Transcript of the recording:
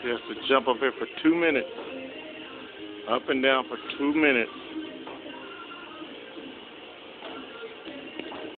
She has to jump up here for 2 minutes. Up and down for 2 minutes.